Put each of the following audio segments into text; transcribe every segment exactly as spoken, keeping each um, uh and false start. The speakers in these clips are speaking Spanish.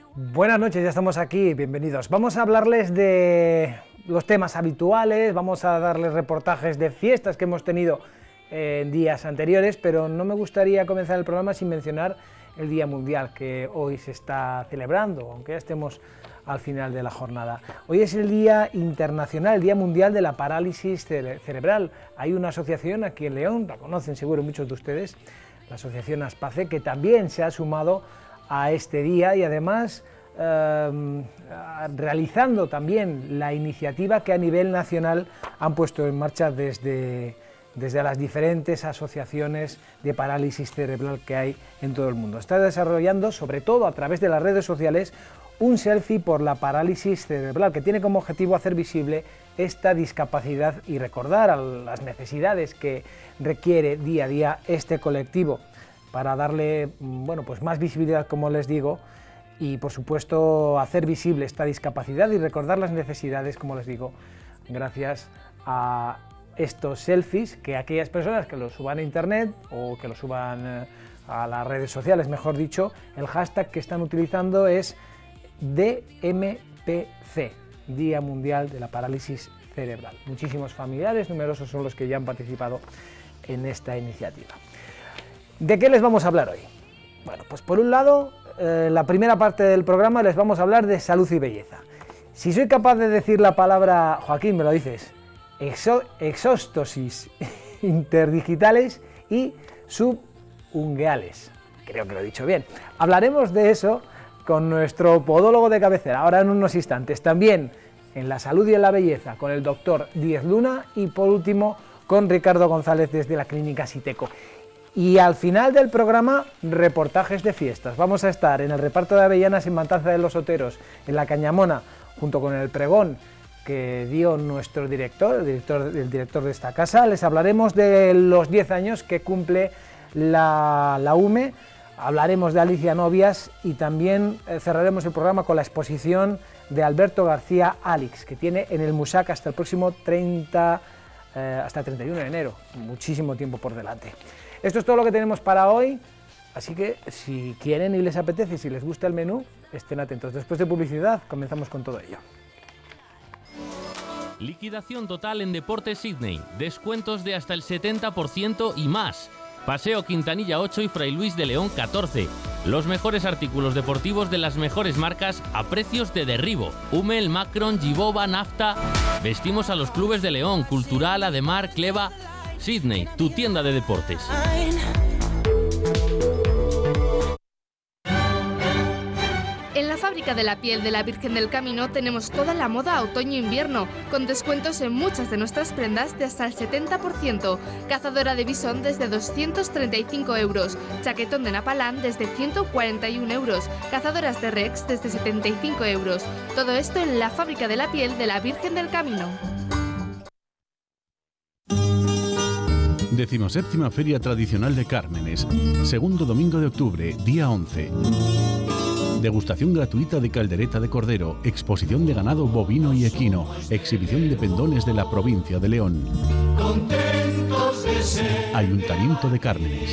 Buenas noches, ya estamos aquí, bienvenidos. Vamos a hablarles de los temas habituales, vamos a darles reportajes de fiestas que hemos tenido en días anteriores, pero no me gustaría comenzar el programa sin mencionar el Día Mundial que hoy se está celebrando, aunque ya estemos al final de la jornada. Hoy es el Día Internacional, el Día Mundial de la Parálisis cere- Cerebral. Hay una asociación aquí en León, la conocen seguro muchos de ustedes, la asociación ASPACE, que también se ha sumado a este día y además eh, realizando también la iniciativa que a nivel nacional han puesto en marcha desde, desde las diferentes asociaciones de parálisis cerebral que hay en todo el mundo. Está desarrollando, sobre todo a través de las redes sociales, un selfie por la parálisis cerebral que tiene como objetivo hacer visible esta discapacidad y recordar a las necesidades que requiere día a día este colectivo, para darle bueno, pues más visibilidad, como les digo, y por supuesto hacer visible esta discapacidad y recordar las necesidades, como les digo, gracias a estos selfies que aquellas personas que los suban a internet o que los suban a las redes sociales, mejor dicho, el hashtag que están utilizando es D M P C, Día Mundial de la Parálisis Cerebral. Muchísimos familiares, numerosos son los que ya han participado en esta iniciativa. ¿De qué les vamos a hablar hoy? Bueno, pues por un lado, eh, la primera parte del programa les vamos a hablar de salud y belleza. Si soy capaz de decir la palabra, Joaquín, me lo dices, exo, exóstosis interdigitales y subungueales. Creo que lo he dicho bien. Hablaremos de eso con nuestro podólogo de cabecera, ahora en unos instantes. También en la salud y en la belleza con el doctor Díez Luna y por último con Ricardo González desde la clínica Siteco. Y al final del programa, reportajes de fiestas. Vamos a estar en el reparto de avellanas en Matanza de los Oteros, en la Cañamona, junto con el pregón que dio nuestro director, el director, el director de esta casa. Les hablaremos de los diez años que cumple la, la U M E, hablaremos de Alicia Novias y también eh, cerraremos el programa con la exposición de Alberto García Alix, que tiene en el MUSAC hasta el próximo treinta, eh, hasta el treinta y uno de enero, muchísimo tiempo por delante. Esto es todo lo que tenemos para hoy, así que si quieren y les apetece, si les gusta el menú, estén atentos. Después de publicidad, comenzamos con todo ello. Liquidación total en Deportes Sydney, descuentos de hasta el setenta por ciento y más. Paseo Quintanilla ocho y Fray Luis de León catorce. Los mejores artículos deportivos de las mejores marcas a precios de derribo. Hummel, Macron, Gibova, Nafta. Vestimos a los clubes de León, Cultural, Ademar, Cleva. Sydney, tu tienda de deportes. En la fábrica de la piel de la Virgen del Camino tenemos toda la moda otoño-invierno, con descuentos en muchas de nuestras prendas de hasta el setenta por ciento. Cazadora de bisón desde doscientos treinta y cinco euros, chaquetón de Napalán desde ciento cuarenta y uno euros, cazadoras de Rex desde setenta y cinco euros. Todo esto en la fábrica de la piel de la Virgen del Camino. Decimoséptima Feria Tradicional de Cármenes, segundo domingo de octubre, día once. Degustación gratuita de caldereta de cordero, exposición de ganado bovino y equino, exhibición de pendones de la provincia de León. Contentos de ser Ayuntamiento de Cármenes.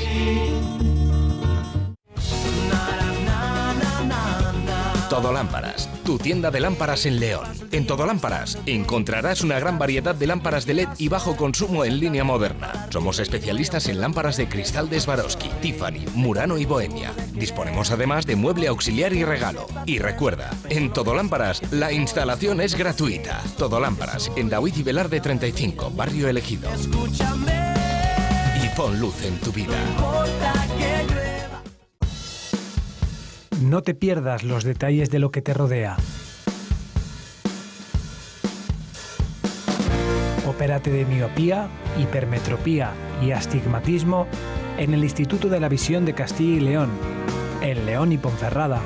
Todo Lámparas, tu tienda de lámparas en León. En Todo Lámparas encontrarás una gran variedad de lámparas de L E D y bajo consumo en línea moderna. Somos especialistas en lámparas de cristal de Swarovski, Tiffany, Murano y Bohemia. Disponemos además de mueble auxiliar y regalo. Y recuerda, en Todo Lámparas la instalación es gratuita. Todo Lámparas, en David y Velarde treinta y cinco, Barrio Elegido. Y pon luz en tu vida. No te pierdas los detalles de lo que te rodea. Opérate de miopía, hipermetropía y astigmatismo en el Instituto de la Visión de Castilla y León, en León y Ponferrada.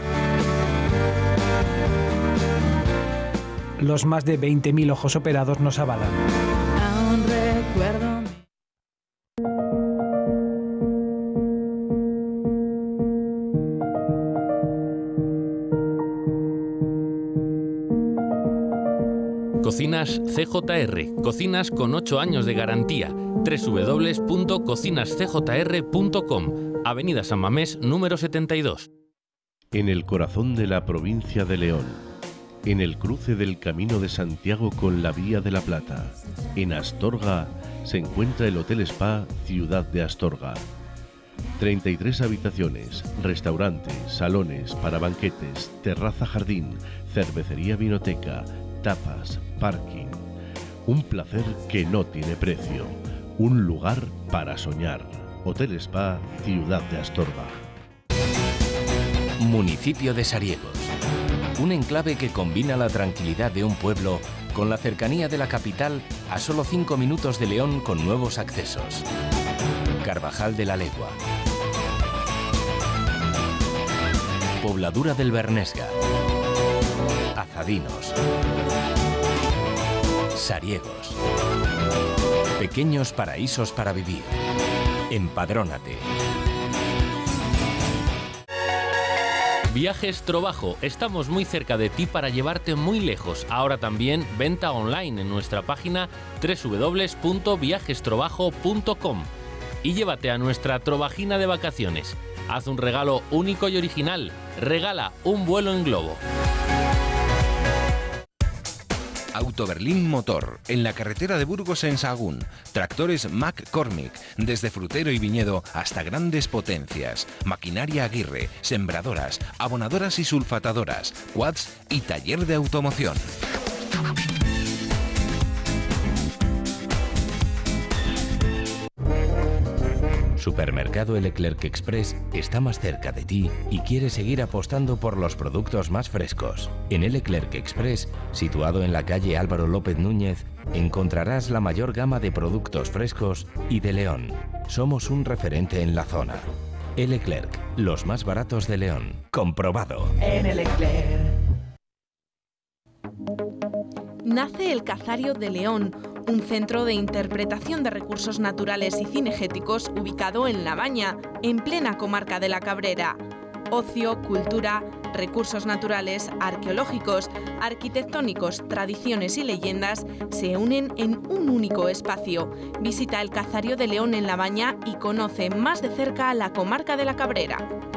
Los más de veinte mil ojos operados nos avalan. Aún recuerdo. Cocinas C J R, cocinas con ocho años de garantía. doble u doble u doble u punto cocinas c j r punto com, Avenida San Mamés, número setenta y dos. En el corazón de la provincia de León, en el cruce del Camino de Santiago con la Vía de la Plata, en Astorga, se encuentra el Hotel Spa Ciudad de Astorga. treinta y tres habitaciones, restaurante, salones para banquetes, terraza jardín, cervecería vinoteca, tapas, parking. Un placer que no tiene precio. Un lugar para soñar. Hotel Spa Ciudad de Astorga. Municipio de Sariegos. Un enclave que combina la tranquilidad de un pueblo con la cercanía de la capital a solo cinco minutos de León con nuevos accesos. Carvajal de la Legua. Pobladura del Bernesga. Azadinos. Sariegos. Pequeños paraísos para vivir. Empadrónate. Viajes Trobajo, estamos muy cerca de ti para llevarte muy lejos. Ahora también venta online en nuestra página doble u doble u doble u punto viajes trobajo punto com y llévate a nuestra Trovajina de vacaciones. Haz un regalo único y original. Regala un vuelo en globo. Autoberlín Motor, en la carretera de Burgos en Sahagún. Tractores McCormick, desde frutero y viñedo hasta grandes potencias. Maquinaria Aguirre, sembradoras, abonadoras y sulfatadoras, quads y taller de automoción. Supermercado Leclerc Express está más cerca de ti y quiere seguir apostando por los productos más frescos. En Leclerc Express, situado en la calle Álvaro López Núñez, encontrarás la mayor gama de productos frescos y de León. Somos un referente en la zona. Leclerc, los más baratos de León. Comprobado. En Leclerc. Nace el Cazario de León, un centro de interpretación de recursos naturales y cinegéticos ubicado en La Baña, en plena comarca de La Cabrera. Ocio, cultura, recursos naturales, arqueológicos, arquitectónicos, tradiciones y leyendas se unen en un único espacio. Visita el Cazario de León en La Baña y conoce más de cerca la comarca de La Cabrera.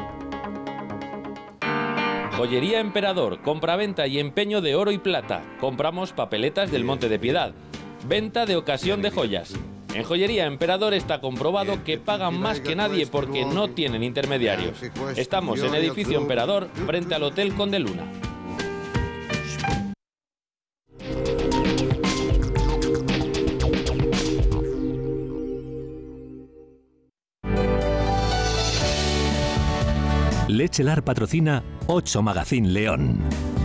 Joyería Emperador, compraventa y empeño de oro y plata. Compramos papeletas del Monte de Piedad. Venta de ocasión de joyas. En Joyería Emperador está comprobado que pagan más que nadie porque no tienen intermediarios. Estamos en Edificio Emperador, frente al Hotel Conde Luna. Lechelar patrocina ocho Magazine León.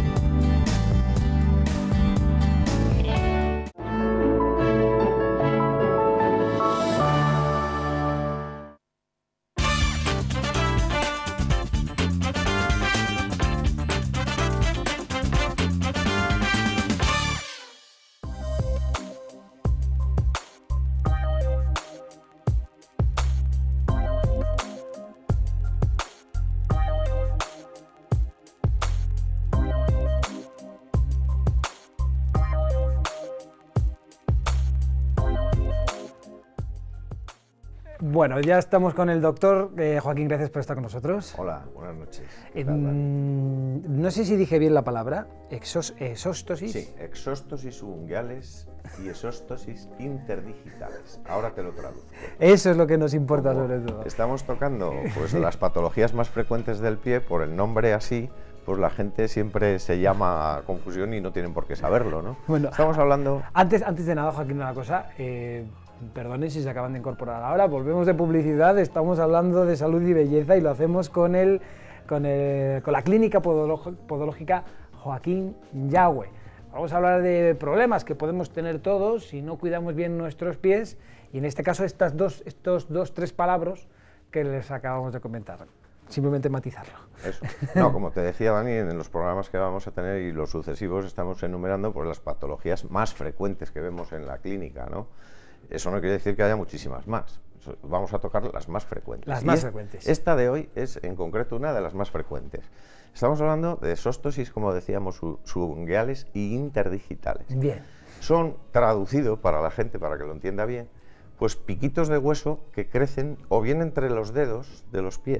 Bueno, ya estamos con el doctor. Eh, Joaquín, gracias por estar con nosotros. Hola, buenas noches. Eh, no sé si dije bien la palabra, exos, exóstosis. Sí, exóstosis unguiales y exóstosis interdigitales. Ahora te lo traduzco. Eso es lo que nos importa. Como sobre todo. Estamos tocando pues, las patologías más frecuentes del pie, por el nombre así, pues la gente siempre se llama a confusión y no tienen por qué saberlo, ¿no? Bueno, estamos hablando... Antes, antes de nada, Joaquín, una cosa... Eh, Perdonen si se acaban de incorporar ahora, volvemos de publicidad, estamos hablando de salud y belleza y lo hacemos con, el, con, el, con la clínica podológica Joaquín Yagüe. Vamos a hablar de problemas que podemos tener todos si no cuidamos bien nuestros pies y en este caso estas dos, estos dos, tres palabras que les acabamos de comentar. Simplemente matizarlo. Eso. No, como te decía Dani, en los programas que vamos a tener y los sucesivos estamos enumerando pues, las patologías más frecuentes que vemos en la clínica, ¿no? Eso no quiere decir que haya muchísimas más. Vamos a tocar las más frecuentes. Las más es, frecuentes. Esta de hoy es en concreto una de las más frecuentes. Estamos hablando de exóstosis, como decíamos, subunguiales y interdigitales. Bien. Son, traducido para la gente, para que lo entienda bien, pues piquitos de hueso que crecen o bien entre los dedos de los pies,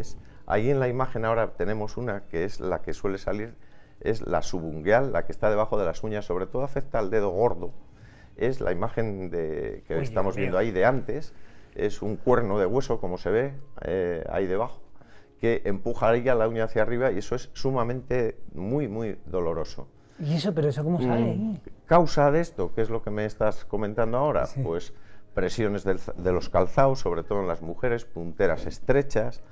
Ahí en la imagen ahora tenemos una que es la que suele salir, es la subungueal, la que está debajo de las uñas, sobre todo afecta al dedo gordo. Es la imagen de, que Uy, estamos viendo ahí de antes, es un cuerno de hueso, como se ve eh, ahí debajo, que empujaría la uña hacia arriba y eso es sumamente muy, muy doloroso. ¿Y eso? ¿Pero eso cómo sale ahí? Causa de esto, ¿qué es lo que me estás comentando ahora? Sí. Pues presiones del, de los calzados, sobre todo en las mujeres, punteras estrechas,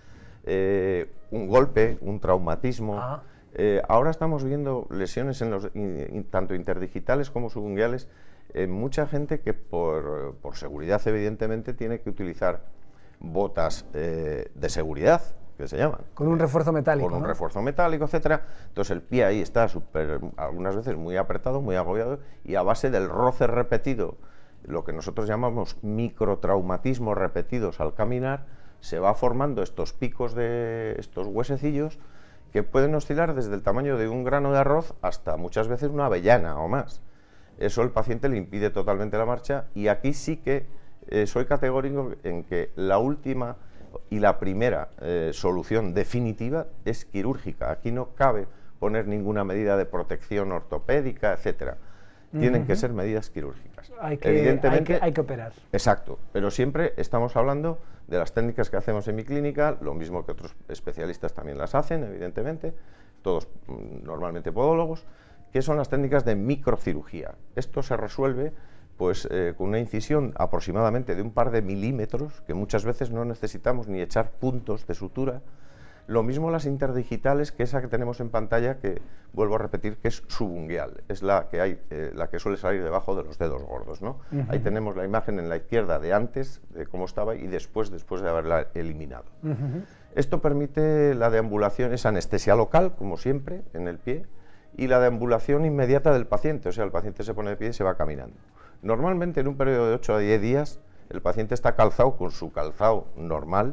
eh, un golpe, un traumatismo. Ah. Eh, ahora estamos viendo lesiones en los, in, in, tanto interdigitales como subunguales, en eh, mucha gente que por, por seguridad evidentemente tiene que utilizar botas eh, de seguridad, que se llaman. Con un refuerzo metálico, Con un ¿no? refuerzo metálico, etcétera. Entonces el pie ahí está super, algunas veces muy apretado, muy agobiado, y a base del roce repetido, lo que nosotros llamamos microtraumatismos repetidos al caminar, se va formando estos picos de estos huesecillos que pueden oscilar desde el tamaño de un grano de arroz hasta muchas veces una avellana o más. Eso el paciente le impide totalmente la marcha y aquí sí que eh, soy categórico en que la última y la primera eh, solución definitiva es quirúrgica. Aquí no cabe poner ninguna medida de protección ortopédica, etcétera. Tienen uh-huh. que ser medidas quirúrgicas. Hay que, Evidentemente, hay que, hay que operar. Exacto, pero siempre estamos hablando de las técnicas que hacemos en mi clínica, lo mismo que otros especialistas también las hacen, evidentemente, todos normalmente podólogos, que son las técnicas de microcirugía. Esto se resuelve pues eh, con una incisión aproximadamente de un par de milímetros, que muchas veces no necesitamos ni echar puntos de sutura. Lo mismo las interdigitales, que esa que tenemos en pantalla, que vuelvo a repetir que es subungual, es la que hay, eh, la que suele salir debajo de los dedos gordos, ¿no? Uh-huh. Ahí tenemos la imagen en la izquierda de antes, de cómo estaba, y después, después de haberla eliminado. Uh-huh. Esto permite la deambulación, es anestesia local, como siempre, en el pie, y la deambulación inmediata del paciente, o sea, el paciente se pone de pie y se va caminando. Normalmente en un periodo de ocho a diez días, el paciente está calzado con su calzado normal,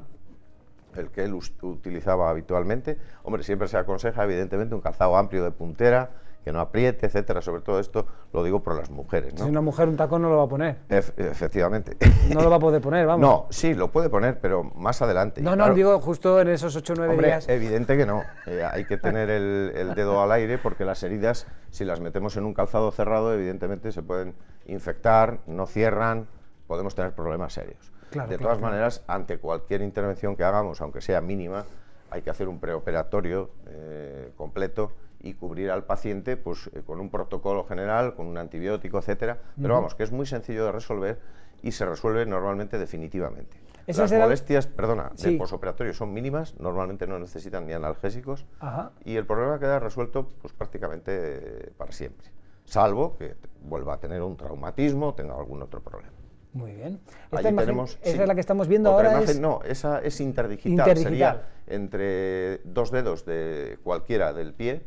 el que él utilizaba habitualmente. Hombre, siempre se aconseja, evidentemente, un calzado amplio de puntera, que no apriete, etcétera. Sobre todo esto lo digo por las mujeres, ¿no? Si una mujer un tacón no lo va a poner. Ef efectivamente. No lo va a poder poner, vamos. No, sí, lo puede poner, pero más adelante. No, no, claro, digo justo en esos ocho o nueve días. Evidente que no. Eh, hay que tener el, el dedo al aire, porque las heridas, si las metemos en un calzado cerrado, evidentemente se pueden infectar, no cierran, podemos tener problemas serios. Claro, de todas claro, maneras, claro. ante cualquier intervención que hagamos, aunque sea mínima, hay que hacer un preoperatorio eh, completo y cubrir al paciente pues, eh, con un protocolo general, con un antibiótico, etcétera. Pero uh-huh. vamos, que es muy sencillo de resolver y se resuelve normalmente definitivamente. Las será... molestias, perdona, sí. de posoperatorio son mínimas, normalmente no necesitan ni analgésicos. Ajá. Y el problema queda resuelto pues, prácticamente eh, para siempre, salvo que vuelva a tener un traumatismo o tenga algún otro problema. Muy bien. Esta imagen, tenemos, esa sí, es la que estamos viendo otra ahora. Imagen, es... No, esa es interdigital. interdigital. Sería entre dos dedos de cualquiera del pie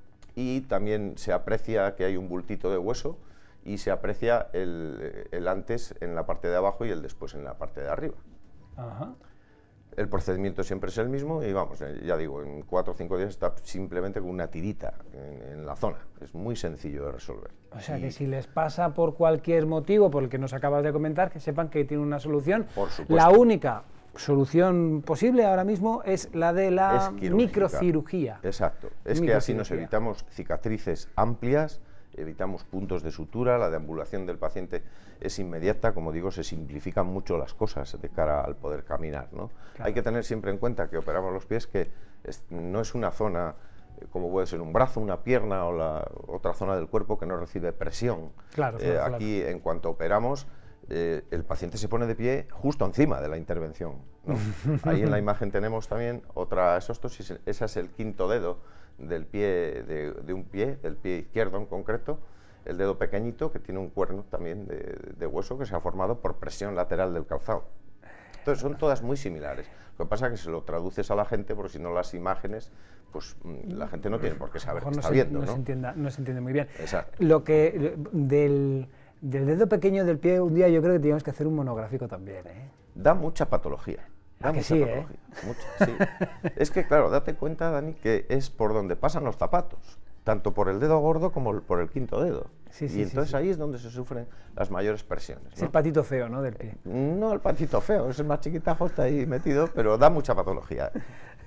y también se aprecia que hay un bultito de hueso y se aprecia el, el antes en la parte de abajo y el después en la parte de arriba. Ajá. El procedimiento siempre es el mismo y vamos, ya digo, en cuatro o cinco días está simplemente con una tirita en, en la zona. Es muy sencillo de resolver. O sea y... que si les pasa por cualquier motivo, por el que nos acabas de comentar, que sepan que tiene una solución. Por supuesto. La única solución posible ahora mismo es la de la microcirugía. Exacto. Es que así nos evitamos cicatrices amplias, evitamos puntos de sutura, la deambulación del paciente es inmediata, como digo, se simplifican mucho las cosas de cara al poder caminar, ¿no? Claro. Hay que tener siempre en cuenta que operamos los pies, que es, no es una zona eh, como puede ser un brazo, una pierna o la otra zona del cuerpo que no recibe presión. Claro, claro, eh, aquí, claro. en cuanto operamos, eh, el paciente se pone de pie justo encima de la intervención, ¿no? Ahí en la imagen tenemos también otra exostosis, ese es el quinto dedo del pie, de, de un pie, del pie izquierdo en concreto, el dedo pequeñito que tiene un cuerno también de, de hueso que se ha formado por presión lateral del calzado. Entonces son todas muy similares. Lo que pasa es que se lo traduces a la gente porque si no las imágenes, pues la gente no tiene por qué saber qué está se, viendo, no, ¿no? Se entienda, no se entiende muy bien. Exacto. Lo que del, del dedo pequeño del pie, un día yo creo que teníamos que hacer un monográfico también, ¿eh? Da mucha patología. Da ¿Ah, que mucha sí, patología, eh? mucha, sí. Es que, claro, date cuenta, Dani, que es por donde pasan los zapatos, tanto por el dedo gordo como por el quinto dedo. Sí, sí, y entonces sí, sí. ahí es donde se sufren las mayores presiones, ¿no? Es el patito feo, ¿no?, del pie. No el patito feo, es el más chiquitajo, está ahí metido, pero da mucha patología.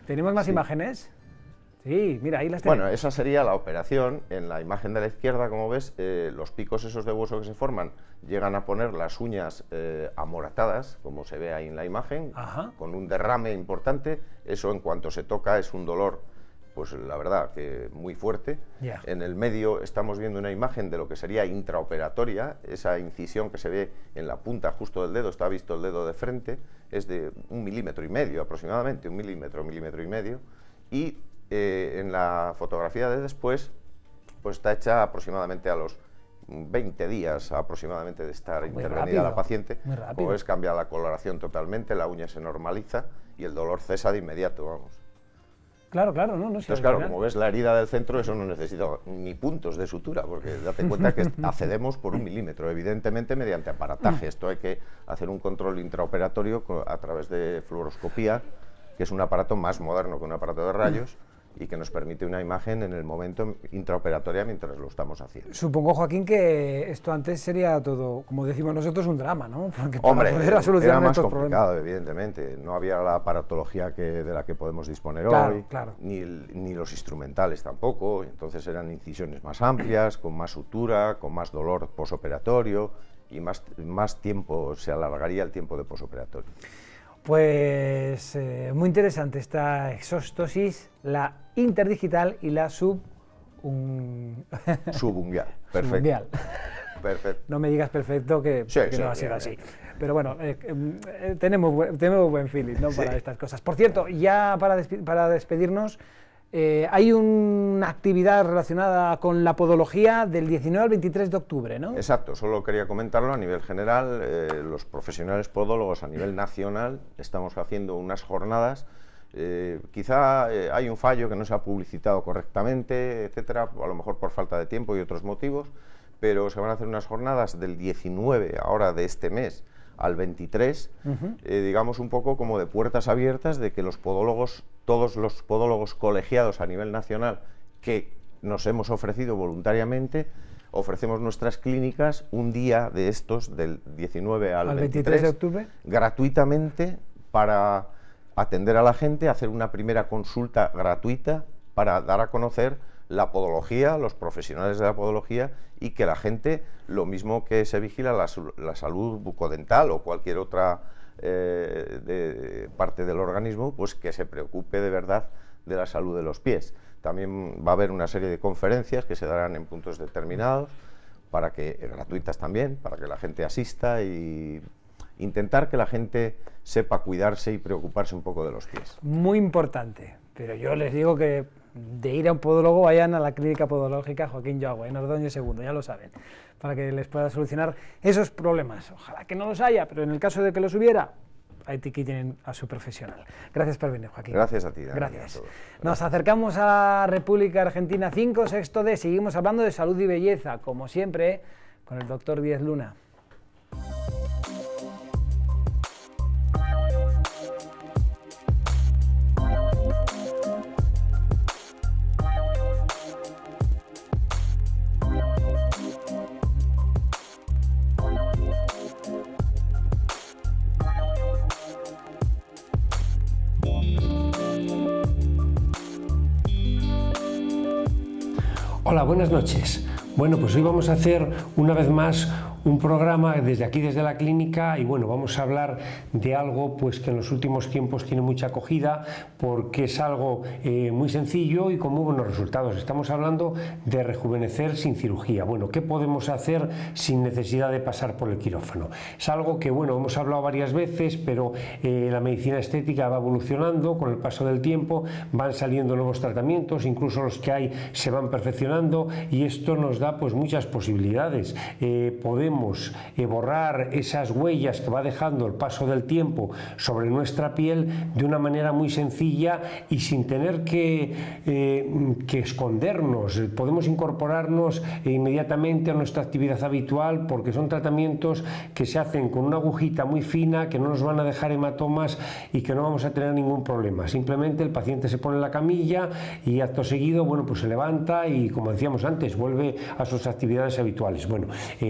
¿Tenemos más Sí. imágenes? Sí, mira, ahí las tenemos. Bueno, esa sería la operación. En la imagen de la izquierda, como ves, eh, los picos esos de hueso que se forman llegan a poner las uñas eh, amoratadas, como se ve ahí en la imagen, Ajá. con un derrame importante. Eso, en cuanto se toca, es un dolor, pues la verdad, que muy fuerte. Ya. En el medio estamos viendo una imagen de lo que sería intraoperatoria, esa incisión que se ve en la punta justo del dedo, está visto el dedo de frente, es de un milímetro y medio aproximadamente, un milímetro, milímetro y medio, y eh, en la fotografía de después, pues está hecha aproximadamente a los veinte días aproximadamente de estar Muy intervenida rápido, la paciente. muy rápido. Como ves, cambia la coloración totalmente, la uña se normaliza y el dolor cesa de inmediato, vamos. Claro, claro, no, no. Si Entonces, al claro, final- como ves la herida del centro, eso no necesita ni puntos de sutura, porque date cuenta que accedemos por un milímetro, evidentemente mediante aparataje. Esto hay que hacer un control intraoperatorio co- a través de fluoroscopía, que es un aparato más moderno que un aparato de rayos y que nos permite una imagen en el momento intraoperatoria mientras lo estamos haciendo. Supongo, Joaquín, que esto antes sería todo, como decimos nosotros, un drama, ¿no? Porque para Hombre, poder era solucionar más estos complicado, problemas. evidentemente. No había la aparatología que, de la que podemos disponer Claro, hoy, claro. Ni, el- ni los instrumentales tampoco. Entonces eran incisiones más amplias, con más sutura, con más dolor posoperatorio y más, más tiempo, se alargaría el tiempo de posoperatorio. Pues eh, muy interesante esta exostosis, la interdigital y la sub... un- Subunguial, perfecto. subunguial. Perfecto. No me digas perfecto, que, Sí, que sí, no va a ser bien, así. bien. Pero bueno, eh, eh, tenemos, buen, tenemos buen feeling, ¿no? Para Sí. estas cosas. Por cierto, ya para, despi- para despedirnos, eh, hay una actividad relacionada con la podología del diecinueve al veintitrés de octubre, ¿no? Exacto, solo quería comentarlo a nivel general. Eh, los profesionales podólogos a nivel nacional estamos haciendo unas jornadas. Eh, quizá eh, hay un fallo que no se ha publicitado correctamente, etcétera, a lo mejor por falta de tiempo y otros motivos, pero se van a hacer unas jornadas del diecinueve, ahora de este mes, al veintitrés, Ujú. eh, digamos un poco como de puertas abiertas, de que los podólogos, todos los podólogos colegiados a nivel nacional que nos hemos ofrecido voluntariamente, ofrecemos nuestras clínicas un día de estos, del diecinueve al, Al veintitrés de octubre. gratuitamente, para atender a la gente, hacer una primera consulta gratuita para dar a conocer la podología, los profesionales de la podología, y que la gente, lo mismo que se vigila la, su- la salud bucodental o cualquier otra eh, de- parte del organismo, pues que se preocupe de verdad de la salud de los pies. También va a haber una serie de conferencias que se darán en puntos determinados, para que, eh, gratuitas también, para que la gente asista y intentar que la gente sepa cuidarse y preocuparse un poco de los pies. Muy importante, pero yo les digo que de ir a un podólogo vayan a la clínica podológica Joaquín Yagüe, en Ordóñez segundo, ya lo saben, para que les pueda solucionar esos problemas. Ojalá que no los haya, pero en el caso de que los hubiera, ahí aquí tienen a su profesional. Gracias por venir, Joaquín. Gracias a ti, Dani, Gracias. a todos. Nos acercamos a la República Argentina cinco, sexto D, seguimos hablando de salud y belleza, como siempre, con el doctor Díez Luna. Hola, buenas noches. Bueno, pues hoy vamos a hacer una vez más un programa desde aquí, desde la clínica, y bueno, vamos a hablar de algo pues que en los últimos tiempos tiene mucha acogida, porque es algo eh, muy sencillo y con muy buenos resultados. Estamos hablando de rejuvenecer sin cirugía. Bueno, ¿qué podemos hacer sin necesidad de pasar por el quirófano? Es algo que, bueno, hemos hablado varias veces, pero eh, la medicina estética va evolucionando con el paso del tiempo, van saliendo nuevos tratamientos, incluso los que hay se van perfeccionando, y esto nos da pues muchas posibilidades. Eh, podemos eh, borrar esas huellas que va dejando el paso del tiempo sobre nuestra piel de una manera muy sencilla y sin tener que, eh, que escondernos. Podemos incorporarnos eh, inmediatamente a nuestra actividad habitual, porque son tratamientos que se hacen con una agujita muy fina, que no nos van a dejar hematomas y que no vamos a tener ningún problema. Simplemente el paciente se pone en la camilla y acto seguido, bueno, pues se levanta y, como decíamos antes, vuelve a sus actividades habituales. Bueno, eh, por ejemplo,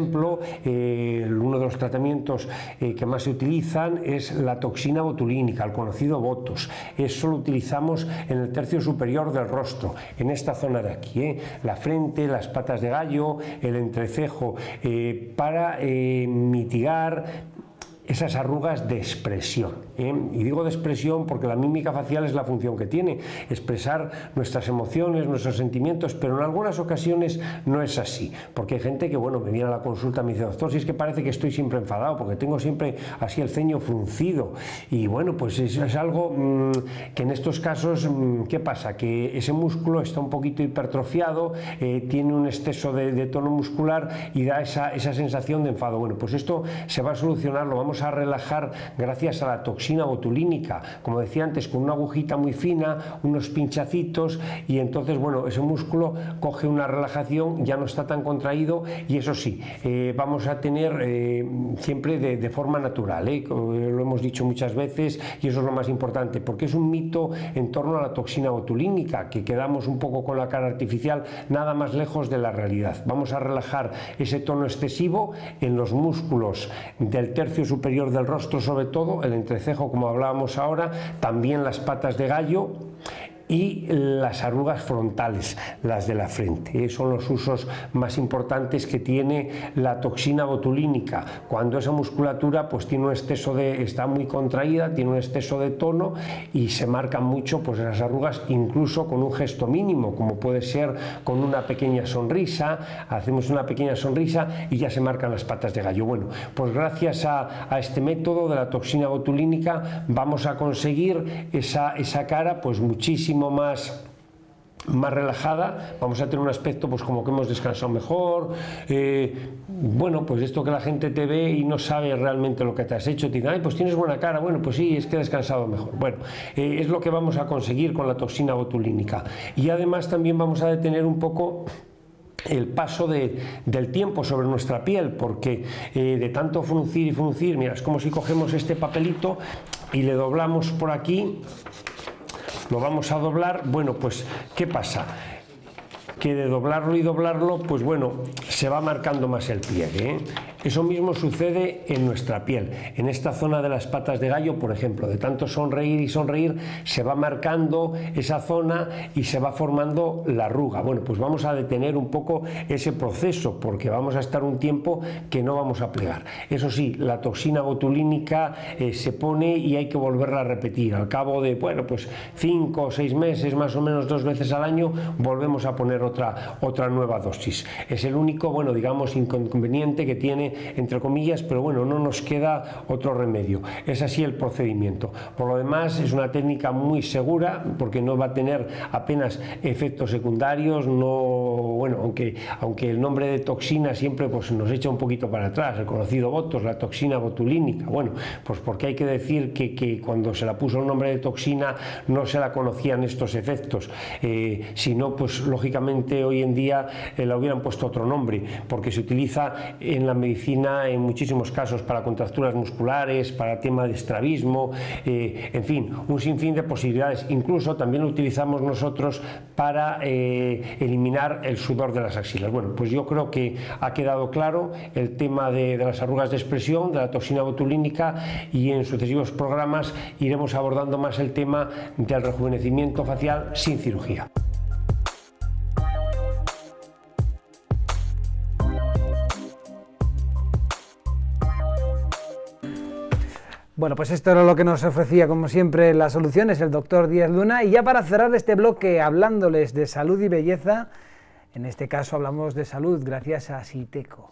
ejemplo, eh, uno de los tratamientos eh, que más se utilizan es la toxina botulínica, el conocido Botox. Eso lo utilizamos en el tercio superior del rostro, en esta zona de aquí, ¿eh? la frente, las patas de gallo, el entrecejo, eh, para eh, mitigar esas arrugas de expresión, ¿eh? Y digo de expresión porque la mímica facial es la función que tiene, expresar nuestras emociones, nuestros sentimientos, pero en algunas ocasiones no es así, porque hay gente que, bueno, me viene a la consulta y me dice, doctor, si es que parece que estoy siempre enfadado, porque tengo siempre así el ceño fruncido, y bueno, pues es, es algo mmm, que en estos casos, mmm, ¿qué pasa? Que ese músculo está un poquito hipertrofiado, eh, tiene un exceso de, de tono muscular y da esa, esa sensación de enfado. Bueno, pues esto se va a solucionar, lo vamos a relajar gracias a la toxina botulínica, como decía antes, con una agujita muy fina, unos pinchacitos, y entonces, bueno, ese músculo coge una relajación, ya no está tan contraído, y eso sí, eh, vamos a tener eh, siempre de, de forma natural, ¿eh? Lo hemos dicho muchas veces, y eso es lo más importante, porque es un mito en torno a la toxina botulínica, que quedamos un poco con la cara artificial, nada más lejos de la realidad. Vamos a relajar ese tono excesivo en los músculos del tercio superior superior del rostro, sobre todo el entrecejo, como hablábamos ahora, también las patas de gallo y las arrugas frontales, las de la frente. Son los usos más importantes que tiene la toxina botulínica. Cuando esa musculatura pues tiene un exceso de, está muy contraída, tiene un exceso de tono y se marcan mucho pues esas arrugas, incluso con un gesto mínimo, como puede ser con una pequeña sonrisa. Hacemos una pequeña sonrisa y ya se marcan las patas de gallo. Bueno, pues gracias a, a este método de la toxina botulínica vamos a conseguir esa, esa cara pues muchísimo más más relajada, vamos a tener un aspecto pues como que hemos descansado mejor, eh, bueno, pues esto que la gente te ve y no sabe realmente lo que te has hecho, te dice, ay, pues tienes buena cara, bueno, pues sí, es que he descansado mejor. Bueno, eh, es lo que vamos a conseguir con la toxina botulínica, y además también vamos a detener un poco el paso de, del tiempo sobre nuestra piel, porque eh, de tanto fruncir y fruncir, mira, es como si cogemos este papelito y le doblamos por aquí, lo vamos a doblar. Bueno, pues ¿qué pasa? Que de doblarlo y doblarlo, pues bueno, se va marcando más el pliegue, ¿eh? Eso mismo sucede en nuestra piel, en esta zona de las patas de gallo, por ejemplo, de tanto sonreír y sonreír, se va marcando esa zona y se va formando la arruga. Bueno, pues vamos a detener un poco ese proceso, porque vamos a estar un tiempo que no vamos a plegar. Eso sí, la toxina botulínica eh, se pone y hay que volverla a repetir. Al cabo de, bueno, pues cinco o seis meses, más o menos dos veces al año, volvemos a poner otra, otra nueva dosis. Es el único, bueno, digamos, inconveniente que tiene, entre comillas, pero bueno, no nos queda otro remedio. Es así el procedimiento. Por lo demás, es una técnica muy segura, porque no va a tener apenas efectos secundarios, no, bueno, aunque, aunque el nombre de toxina siempre pues, nos echa un poquito para atrás, el conocido Botox, la toxina botulínica. Bueno, pues porque hay que decir que, que cuando se la puso el nombre de toxina no se la conocían estos efectos, eh, sino pues lógicamente hoy en día eh, la hubieran puesto otro nombre, porque se utiliza en la medicina en muchísimos casos para contracturas musculares, para tema de estrabismo, eh, en fin, un sinfín de posibilidades. Incluso también lo utilizamos nosotros para eh, eliminar el sudor de las axilas. Bueno, pues yo creo que ha quedado claro el tema de, de las arrugas de expresión, de la toxina botulínica, y en sucesivos programas iremos abordando más el tema del rejuvenecimiento facial sin cirugía. Bueno, pues esto era lo que nos ofrecía, como siempre, las soluciones, el doctor Díaz Luna. Y ya para cerrar este bloque hablándoles de salud y belleza, en este caso hablamos de salud gracias a Siteco.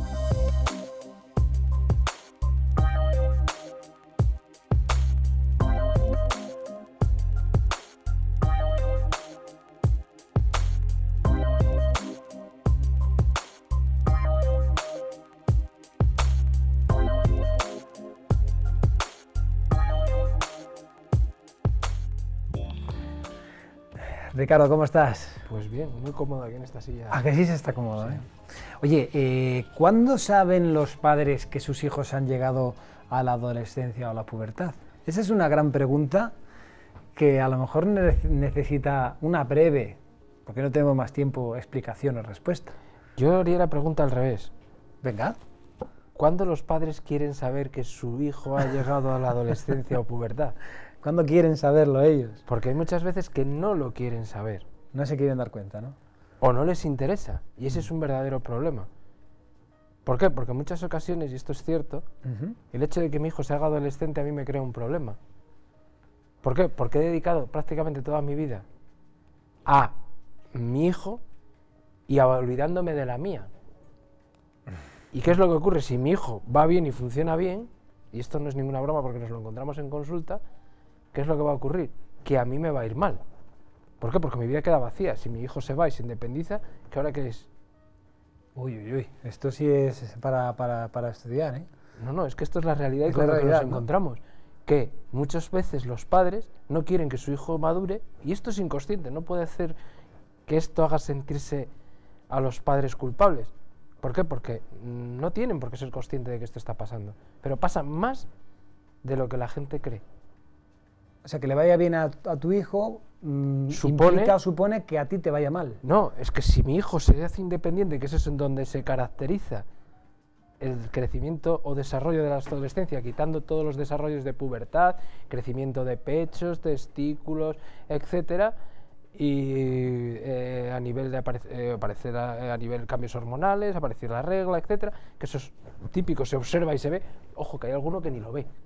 Ricardo, ¿cómo estás? Pues bien, muy cómodo aquí en esta silla. ¿A que sí se está cómodo? Sí. ¿eh? Oye, eh, ¿cuándo saben los padres que sus hijos han llegado a la adolescencia o a la pubertad? Esa es una gran pregunta que a lo mejor ne- necesita una breve, porque no tenemos más tiempo, explicación o respuesta. Yo haría la pregunta al revés. Venga. ¿Cuándo los padres quieren saber que su hijo ha llegado a la adolescencia o pubertad? ¿Cuándo quieren saberlo ellos? Porque hay muchas veces que no lo quieren saber. No se quieren dar cuenta, ¿no? O no les interesa, y ese es un verdadero problema. ¿Por qué? Porque en muchas ocasiones, y esto es cierto, uh-huh. el hecho de que mi hijo se haga adolescente a mí me crea un problema. ¿Por qué? Porque he dedicado prácticamente toda mi vida a mi hijo y a, olvidándome de la mía. ¿Y qué es lo que ocurre? Si mi hijo va bien y funciona bien, y esto no es ninguna broma porque nos lo encontramos en consulta, ¿qué es lo que va a ocurrir? Que a mí me va a ir mal. ¿Por qué? Porque mi vida queda vacía. Si mi hijo se va y se independiza, ¿qué ahora qué es? Uy, uy, uy. Esto sí es para, para, para estudiar, ¿eh? No, no, es que esto es la realidad y con la lo que realidad, nos ¿no? encontramos. Que muchas veces los padres no quieren que su hijo madure, y esto es inconsciente, no puede hacer que esto haga sentirse a los padres culpables. ¿Por qué? Porque no tienen por qué ser conscientes de que esto está pasando. Pero pasa más de lo que la gente cree. O sea, que le vaya bien a, a tu hijo mmm, supone, implica o supone que a ti te vaya mal. No, es que si mi hijo se hace independiente, que eso es en donde se caracteriza el crecimiento o desarrollo de la adolescencia, quitando todos los desarrollos de pubertad, crecimiento de pechos, testículos, etcétera, y eh, a nivel de aparecer, eh, aparecer a, a nivel cambios hormonales, aparecer la regla, etcétera, que eso es típico, se observa y se ve. Ojo, que hay alguno que ni lo ve.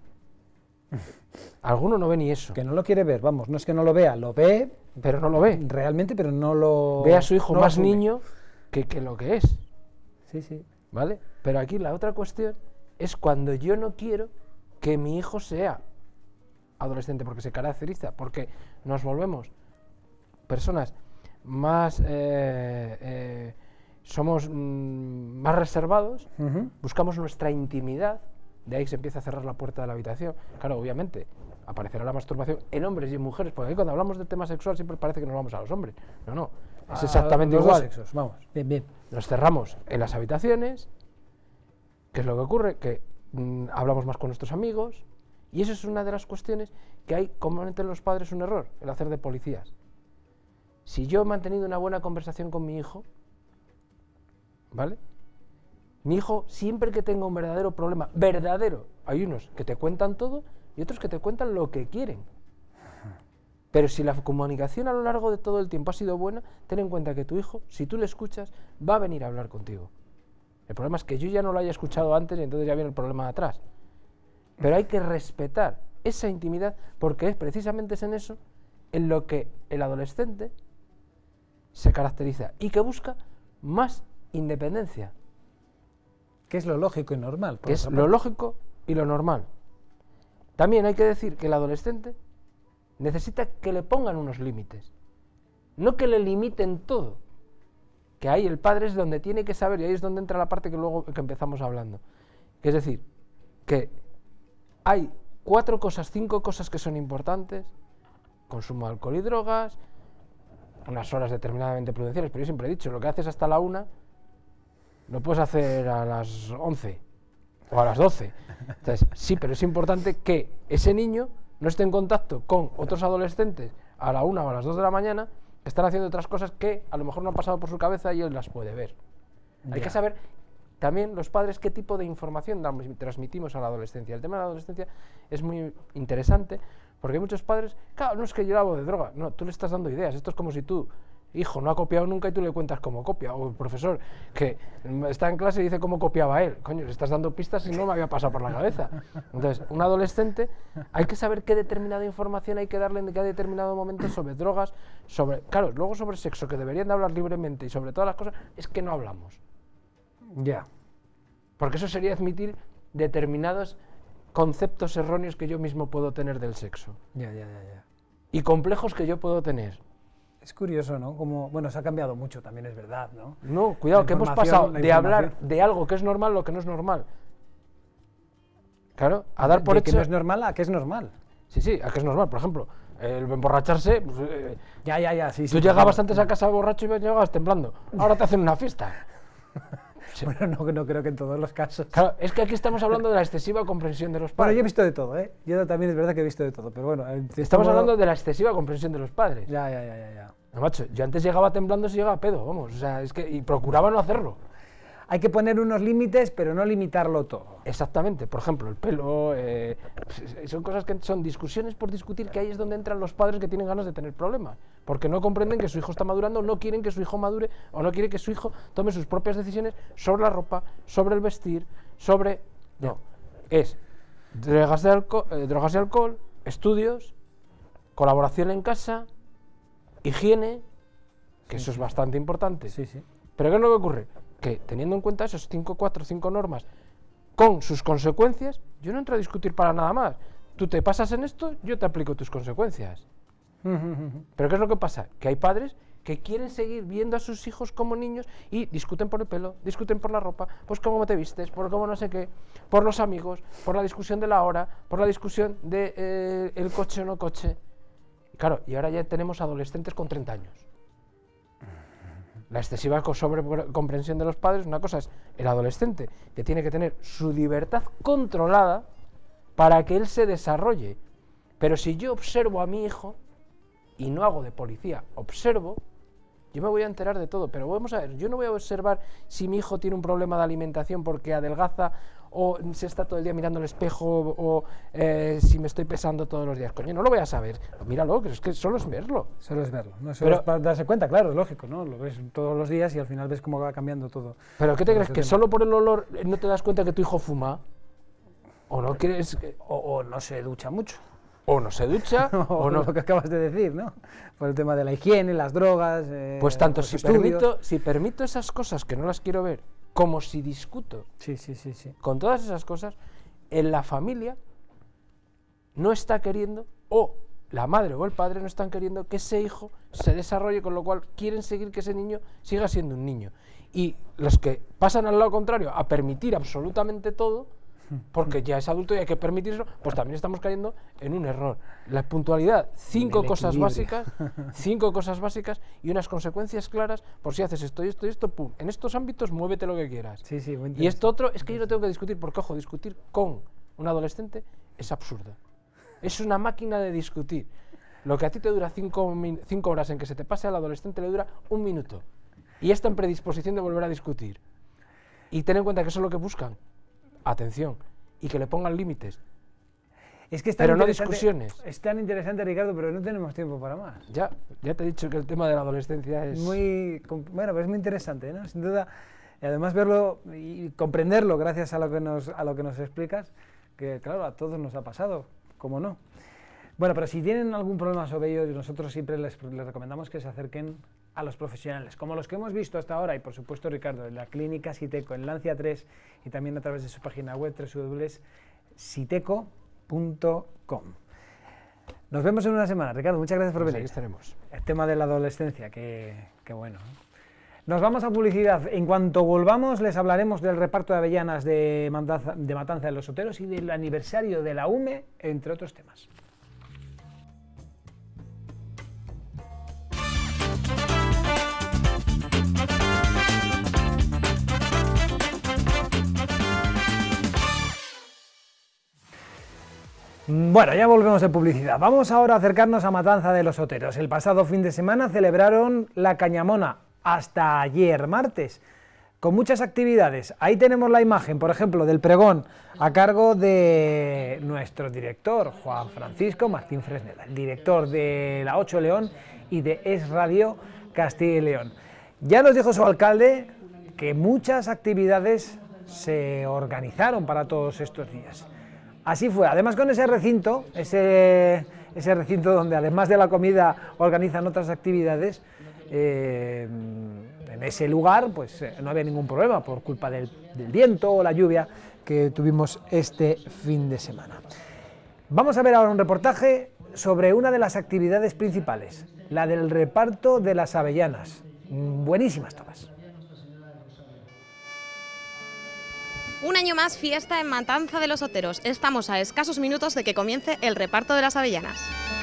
Alguno no ve ni eso. Que no lo quiere ver, vamos, no es que no lo vea, lo ve, pero no lo ve. Realmente, pero no lo... Ve a su hijo no más niño que, que lo que es. Sí, sí. ¿Vale? Pero aquí la otra cuestión es cuando yo no quiero que mi hijo sea adolescente, porque se caracteriza, porque nos volvemos personas más... Eh, eh, somos mmm, más reservados, uh-huh. buscamos nuestra intimidad. De ahí se empieza a cerrar la puerta de la habitación. Claro, obviamente, aparecerá la masturbación en hombres y en mujeres, porque ahí cuando hablamos del tema sexual siempre parece que nos vamos a los hombres. No, no, es exactamente los igual. Dos sexos, vamos, bien, bien. Nos cerramos en las habitaciones, ¿qué es lo que ocurre? Que mmm, hablamos más con nuestros amigos, y eso es una de las cuestiones que hay comúnmente en los padres un error, el hacer de policías. Si yo he mantenido una buena conversación con mi hijo, ¿vale? Mi hijo, siempre que tenga un verdadero problema, verdadero, hay unos que te cuentan todo y otros que te cuentan lo que quieren. Pero si la comunicación a lo largo de todo el tiempo ha sido buena, ten en cuenta que tu hijo, si tú le escuchas, va a venir a hablar contigo. El problema es que yo ya no lo haya escuchado antes y entonces ya viene el problema de atrás. Pero hay que respetar esa intimidad porque es precisamente en eso en lo que el adolescente se caracteriza y que busca más independencia. Que es lo lógico y normal. Que es lo lógico y lo normal. También hay que decir que el adolescente necesita que le pongan unos límites, no que le limiten todo. Que ahí el padre es donde tiene que saber, y ahí es donde entra la parte que luego que empezamos hablando. Que es decir, que hay cuatro cosas, cinco cosas que son importantes: consumo de alcohol y drogas, unas horas determinadamente prudenciales, pero yo siempre he dicho, lo que haces hasta la una, lo puedes hacer a las once o a las doce. Entonces, sí, pero es importante que ese niño no esté en contacto con otros adolescentes a la una o a las dos de la mañana que están haciendo otras cosas que a lo mejor no han pasado por su cabeza y él las puede ver. Ya. Hay que saber también los padres qué tipo de información damos, transmitimos a la adolescencia. El tema de la adolescencia es muy interesante porque hay muchos padres, claro, no es que yo hablo de droga, no, tú le estás dando ideas. Esto es como si tú, hijo, no ha copiado nunca y tú le cuentas cómo copia, o el profesor que está en clase y dice cómo copiaba él. Coño, le estás dando pistas y no me había pasado por la cabeza. Entonces, un adolescente, hay que saber qué determinada información hay que darle en cada determinado momento sobre drogas, sobre, claro, luego sobre sexo, que deberían de hablar libremente, y sobre todas las cosas, es que no hablamos. Ya. Yeah. Porque eso sería admitir determinados conceptos erróneos que yo mismo puedo tener del sexo. Ya, yeah, ya, yeah, ya, yeah, ya. Y complejos que yo puedo tener. Es curioso, ¿no? Como, bueno, se ha cambiado mucho, también es verdad, ¿no? No, cuidado, que hemos pasado de hablar de algo que es normal a lo que no es normal. Claro, a dar por de hecho... que no es normal a que es normal. Sí, sí, a que es normal. Por ejemplo, el emborracharse... Pues, eh, ya, ya, ya, sí, tú sí. llegabas antes a casa borracho y llegabas temblando. Ahora te hacen una fiesta. Sí. Bueno, no, no creo que en todos los casos. Claro, es que aquí estamos hablando de la excesiva comprensión de los padres. Bueno, yo he visto de todo, ¿eh? Yo también es verdad que he visto de todo, pero bueno... Estamos modo... hablando de la excesiva comprensión de los padres. Ya, ya, ya, ya, ya. No, macho, yo antes llegaba temblando si llegaba a pedo, vamos, o sea, es que... Y procuraba no hacerlo. hay que poner unos límites, pero no limitarlo todo. Exactamente, por ejemplo, el pelo, eh, son cosas que son discusiones por discutir, que ahí es donde entran los padres que tienen ganas de tener problemas, porque no comprenden que su hijo está madurando, no quieren que su hijo madure, o no quieren que su hijo tome sus propias decisiones sobre la ropa, sobre el vestir, sobre... No, es drogas, de alcohol, eh, drogas y alcohol, estudios, colaboración en casa, higiene, que Sí, eso es sí. bastante importante. Sí, sí. Pero ¿qué es lo que ocurre? Que teniendo en cuenta esos cinco, cuatro, cinco normas con sus consecuencias, yo no entro a discutir para nada más. Tú te pasas en esto, yo te aplico tus consecuencias. Pero ¿qué es lo que pasa? Que hay padres que quieren seguir viendo a sus hijos como niños y discuten por el pelo, discuten por la ropa, pues cómo te vistes, por cómo no sé qué, por los amigos, por la discusión de la hora, por la discusión de eh, el coche o no coche. Y claro, y ahora ya tenemos adolescentes con treinta años. La excesiva sobrecomprensión de los padres, una cosa es el adolescente, que tiene que tener su libertad controlada para que él se desarrolle. Pero si yo observo a mi hijo, y no hago de policía, observo, yo me voy a enterar de todo. Pero vamos a ver, yo no voy a observar si mi hijo tiene un problema de alimentación porque adelgaza, o se está todo el día mirando el espejo, o eh, si me estoy pesando todos los días. Coño, no lo voy a saber. Míralo, que es que solo es verlo. Solo es verlo, no solo Pero- es para darse cuenta, claro, es lógico, ¿no? Lo ves todos los días y al final ves cómo va cambiando todo. ¿Pero qué te todo crees? este ¿Que tema. solo por el olor eh, no te das cuenta que tu hijo fuma? ¿O no quieres que- O, o no se ducha mucho. o no se ducha, o o no... lo que acabas de decir, ¿no? Por el tema de la higiene, las drogas. eh, Pues tanto los si estudios. permito, si permito esas cosas que no las quiero ver, como si discuto Sí, sí, sí, sí. con todas esas cosas, en la familia no está queriendo, o la madre o el padre no están queriendo que ese hijo se desarrolle, con lo cual quieren seguir que ese niño siga siendo un niño. Y los que pasan al lado contrario a permitir absolutamente todo, porque ya es adulto y hay que permitirlo, pues también estamos cayendo en un error. La puntualidad, cinco El cosas equilibrio. básicas, cinco cosas básicas y unas consecuencias claras por si haces esto y esto y esto, pum. En estos ámbitos muévete lo que quieras. Sí, sí, muy Y esto interesante. otro es que yo no tengo que discutir, porque ojo, discutir con un adolescente es absurdo. Es una máquina de discutir. Lo que a ti te dura cinco, min- cinco horas en que se te pase al adolescente le dura un minuto. Y está en predisposición de volver a discutir. Y ten en cuenta que eso es lo que buscan. Atención. Y que le pongan límites. Es que es tan Pero no interesante- discusiones. Es tan interesante, Ricardo, pero no tenemos tiempo para más. Ya, ya te he dicho que el tema de la adolescencia es... Muy, com- bueno, pues es muy interesante, ¿no? Sin duda, y además verlo y comprenderlo gracias a lo que nos, a lo que nos explicas, que claro, a todos nos ha pasado, ¿cómo no? Bueno, pero si tienen algún problema sobre ello, nosotros siempre les, les recomendamos que se acerquen a los profesionales, como los que hemos visto hasta ahora, y por supuesto, Ricardo, en la clínica Siteco, en Lancia tres, y también a través de su página web, doble u doble u doble u punto siteco punto com. Nos vemos en una semana. Ricardo, muchas gracias por Pues venir. aquí estaremos. El tema de la adolescencia, qué, qué bueno. Nos vamos a publicidad. En cuanto volvamos, les hablaremos del reparto de avellanas de Matanza de, Matanza de los Oteros y del aniversario de la U M E, entre otros temas. Bueno, ya volvemos de publicidad. Vamos ahora a acercarnos a Matanza de los Oteros. El pasado fin de semana celebraron la Cañamona, hasta ayer martes, con muchas actividades. Ahí tenemos la imagen, por ejemplo, del pregón a cargo de nuestro director, Juan Francisco Martín Fresneda, el director de la ocho León y de Es Radio Castilla y León. Ya nos dijo su alcalde que muchas actividades se organizaron para todos estos días. Así fue, además con ese recinto, ese, ese recinto donde además de la comida organizan otras actividades, eh, en ese lugar pues eh, no había ningún problema por culpa del, del viento o la lluvia que tuvimos este fin de semana. Vamos a ver ahora un reportaje sobre una de las actividades principales, la del reparto de las avellanas. Buenísimas todas. Un año más fiesta en Matanza de los Oteros. Estamos a escasos minutos de que comience el reparto de las avellanas.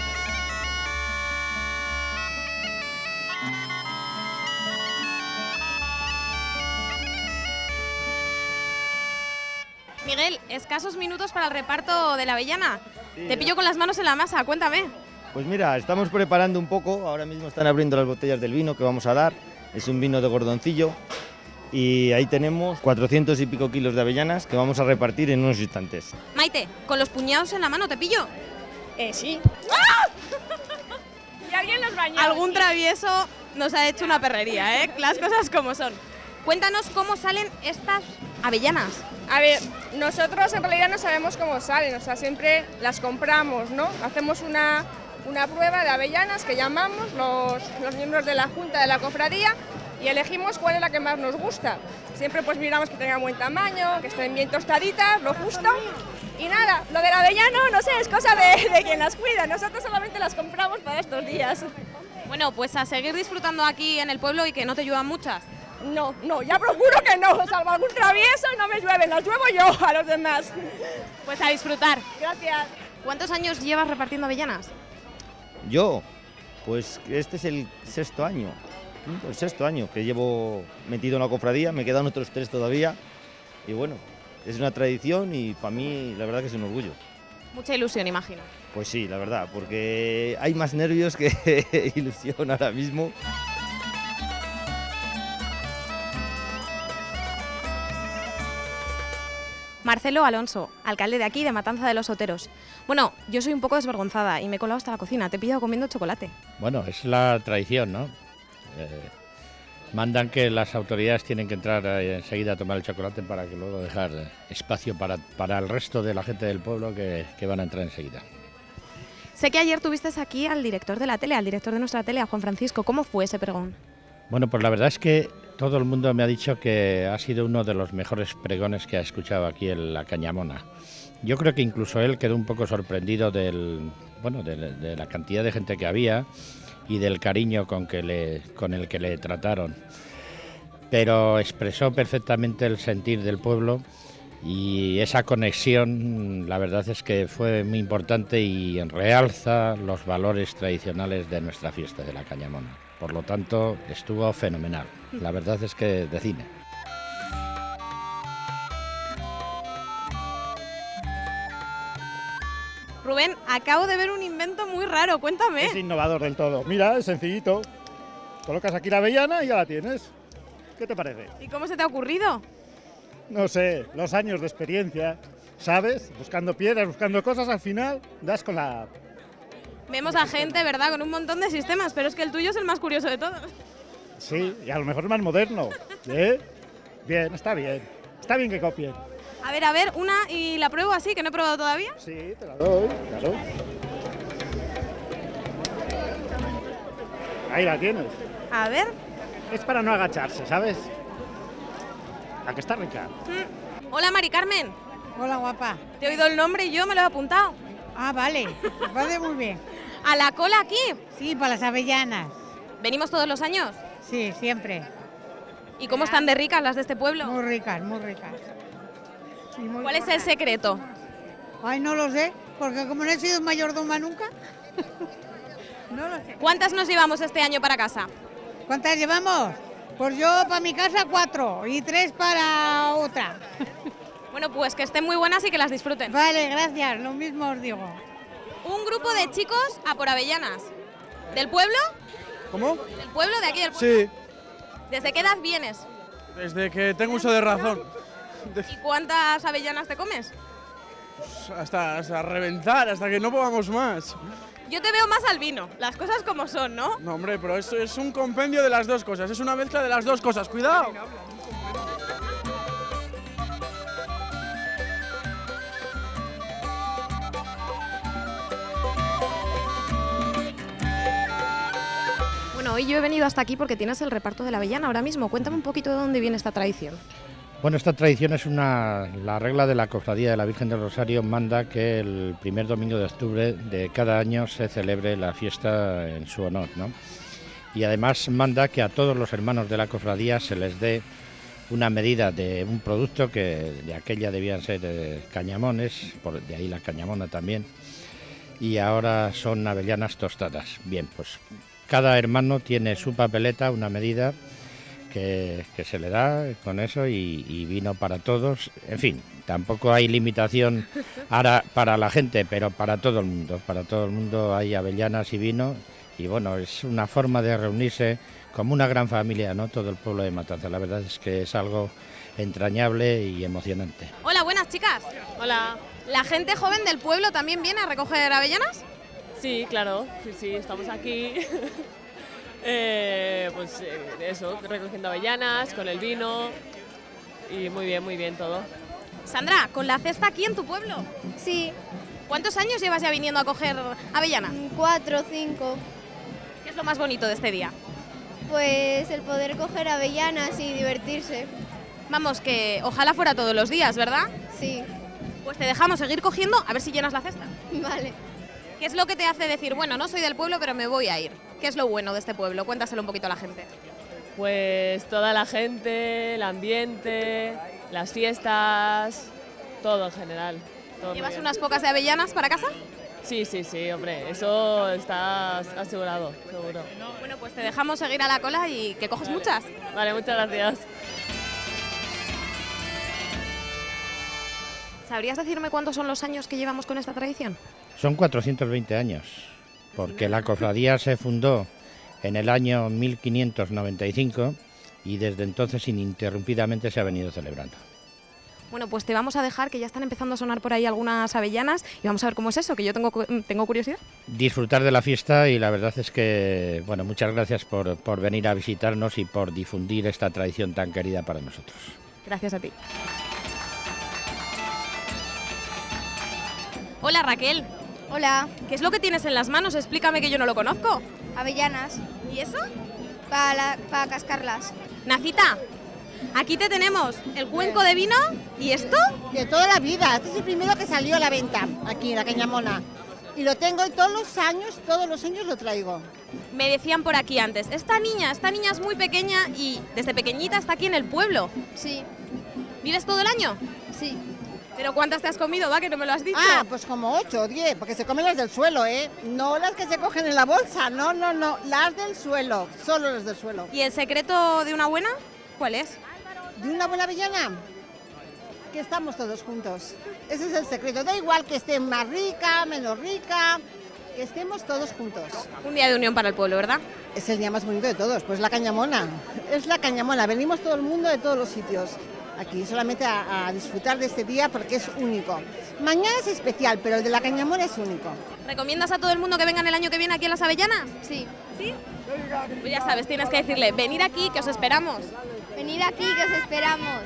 Miguel, escasos minutos para el reparto de la avellana. Sí, Te pillo con las manos en la masa, cuéntame. Pues mira, estamos preparando un poco, ahora mismo están abriendo las botellas del vino que vamos a dar, es un vino de gordoncillo y ahí tenemos cuatrocientos y pico kilos de avellanas que vamos a repartir en unos instantes. Maite, con los puñados en la mano, ¿te pillo? Eh, sí. ¡Ah! Y alguien los bañó. Algún travieso nos ha hecho una perrería, ¿eh? Las cosas como son. Cuéntanos cómo salen estas avellanas. A ver, nosotros en realidad no sabemos cómo salen, o sea, siempre las compramos, ¿no? Hacemos una, una prueba de avellanas que llamamos los, los miembros de la Junta de la Cofradía y elegimos cuál es la que más nos gusta. Siempre pues miramos que tenga buen tamaño, que estén bien tostaditas, lo justo. Y nada, lo del avellano, no sé, es cosa de, de quien las cuida, nosotros solamente las compramos para estos días. Bueno, pues a seguir disfrutando aquí en el pueblo y que no te lluevan muchas. No, no, ya procuro que no, salvo algún travieso no me llueven, las lluevo yo a los demás. Pues a disfrutar. Gracias. ¿Cuántos años llevas repartiendo avellanas? Yo, pues este es el sexto año, el sexto año que llevo metido en la cofradía, me quedan otros tres todavía y bueno, es una tradición y para mí la verdad que es un orgullo. Mucha ilusión, imagino. Pues sí, la verdad, porque hay más nervios que ilusión ahora mismo. Marcelo Alonso, alcalde de aquí, de Matanza de los Oteros. Bueno, yo soy un poco desvergonzada y me he colado hasta la cocina. Te he pillado comiendo chocolate. Bueno, es la tradición, ¿no? Eh, mandan que las autoridades tienen que entrar eh, enseguida a tomar el chocolate para que luego dejar eh, espacio para, para el resto de la gente del pueblo que, que van a entrar enseguida. Sé que ayer tuviste aquí al director de la tele, al director de nuestra tele, a Juan Francisco. ¿Cómo fue ese pregón? Bueno, pues la verdad es que todo el mundo me ha dicho que ha sido uno de los mejores pregones que ha escuchado aquí en la Cañamona. Yo creo que incluso él quedó un poco sorprendido del, bueno, de, de la cantidad de gente que había y del cariño con, que le, con el que le trataron. Pero expresó perfectamente el sentir del pueblo y esa conexión, la verdad es que fue muy importante y realza los valores tradicionales de nuestra fiesta de la Cañamona. Por lo tanto, estuvo fenomenal. La verdad es que de cine. Rubén, acabo de ver un invento muy raro, cuéntame. Es innovador del todo. Mira, es sencillito. Colocas aquí la avellana y ya la tienes. ¿Qué te parece? ¿Y cómo se te ha ocurrido? No sé, los años de experiencia, ¿sabes? Buscando piedras, buscando cosas, al final das con la... Vemos a gente, ¿verdad?, con un montón de sistemas, pero es que el tuyo es el más curioso de todos. Sí, y a lo mejor es más moderno. ¿Eh? Bien, está bien. Está bien que copien. A ver, a ver, una y la pruebo así, que no he probado todavía. Sí, te la doy, claro. Ahí la tienes. A ver. Es para no agacharse, ¿sabes? ¿A que está rica? Mm. Hola, Mari Carmen. Hola, guapa. Te he oído el nombre y yo me lo he apuntado. Ah, vale. Vale, muy bien. ¿A la cola aquí? Sí, para las avellanas. ¿Venimos todos los años? Sí, siempre. ¿Y cómo están de ricas las de este pueblo? Muy ricas, muy ricas. Sí, muy ¿Cuál buenas. es el secreto? Ay, no lo sé, porque como no he sido mayordoma nunca, no lo sé. ¿Cuántas nos llevamos este año para casa? ¿Cuántas llevamos? Pues yo para mi casa cuatro y tres para otra. Bueno, pues que estén muy buenas y que las disfruten. Vale, gracias, lo mismo os digo. Un grupo de chicos a por avellanas. ¿Del pueblo? ¿Cómo? ¿Del pueblo? ¿De aquí del pueblo? Sí, ¿Desde qué edad vienes? desde que tengo uso de razón. ¿Y cuántas avellanas te comes? Pues hasta, hasta reventar, hasta que no podamos más. Yo te veo más al vino, las cosas como son, ¿no? No, hombre, pero eso es un compendio de las dos cosas, es una mezcla de las dos cosas. ¡Cuidado! Bueno, hoy yo he venido hasta aquí porque tienes el reparto de la avellana ahora mismo. Cuéntame un poquito de dónde viene esta tradición. Bueno, esta tradición es una... La regla de la Cofradía de la Virgen del Rosario manda que el primer domingo de octubre de cada año se celebre la fiesta en su honor, ¿no? Y además manda que a todos los hermanos de la Cofradía se les dé una medida de un producto que de aquella debían ser eh, cañamones, por de ahí la cañamona también, y ahora son avellanas tostadas. Bien, pues cada hermano tiene su papeleta, una medida que, que se le da con eso y, y vino para todos. En fin, tampoco hay limitación ahora para la gente, pero para todo el mundo. Para todo el mundo hay avellanas y vino y bueno, es una forma de reunirse como una gran familia, ¿no? Todo el pueblo de Matanza. La verdad es que es algo entrañable y emocionante. Hola, buenas chicas. Hola. ¿La gente joven del pueblo también viene a recoger avellanas? Sí, claro, sí, sí, estamos aquí. eh, pues eh, eso, recogiendo avellanas, con el vino y muy bien, muy bien todo. Sandra, ¿con la cesta aquí en tu pueblo? Sí. ¿Cuántos años llevas ya viniendo a coger avellanas? Cuatro, cinco. ¿Qué es lo más bonito de este día? Pues el poder coger avellanas y divertirse. Vamos, que ojalá fuera todos los días, ¿verdad? Sí. Pues te dejamos seguir cogiendo a ver si llenas la cesta. Vale. ¿Qué es lo que te hace decir, bueno, no soy del pueblo, pero me voy a ir? ¿Qué es lo bueno de este pueblo? Cuéntaselo un poquito a la gente. Pues toda la gente, el ambiente, las fiestas, todo en general. Todo ¿Llevas unas pocas de avellanas para casa? Sí, sí, sí, hombre, eso está asegurado, seguro. Bueno, pues te dejamos seguir a la cola y que coges Vale. muchas. Vale, muchas gracias. ¿Sabrías decirme cuántos son los años que llevamos con esta tradición? Son cuatrocientos veinte años, porque la cofradía se fundó en el año mil quinientos noventa y cinco y desde entonces ininterrumpidamente se ha venido celebrando. Bueno, pues te vamos a dejar, que ya están empezando a sonar por ahí algunas avellanas y vamos a ver cómo es eso, que yo tengo, tengo curiosidad. Disfrutar de la fiesta y la verdad es que, bueno, muchas gracias por, por venir a visitarnos y por difundir esta tradición tan querida para nosotros. Gracias a ti. Hola Raquel. Hola. ¿Qué es lo que tienes en las manos? Explícame, que yo no lo conozco. Avellanas. ¿Y eso? Para para cascarlas. Nacita, aquí te tenemos el cuenco de vino. ¿Y esto? De toda la vida. Este es el primero que salió a la venta, aquí en la Cañamona. Y lo tengo y todos los años, todos los años lo traigo. Me decían por aquí antes, esta niña, esta niña es muy pequeña y desde pequeñita está aquí en el pueblo. Sí. ¿Vives todo el año? Sí. ¿Pero cuántas te has comido, va, que no me lo has dicho? Ah, pues como ocho o diez, porque se comen las del suelo, ¿eh? No las que se cogen en la bolsa, no, no, no, las del suelo, solo las del suelo. ¿Y el secreto de una buena? ¿Cuál es? ¿De una buena avellana? Que estamos todos juntos. Ese es el secreto. Da igual que esté más rica, menos rica, que estemos todos juntos. Un día de unión para el pueblo, ¿verdad? Es el día más bonito de todos, pues la Cañamona. Es la Cañamona, venimos todo el mundo de todos los sitios aquí, solamente a, a disfrutar de este día porque es único. Mañana es especial, pero el de la Cañamona es único. ¿Recomiendas a todo el mundo que vengan el año que viene aquí a las avellanas? Sí. ¿Sí? Pues ya sabes, tienes que decirle, venir aquí, que os esperamos. Venir aquí, que os esperamos.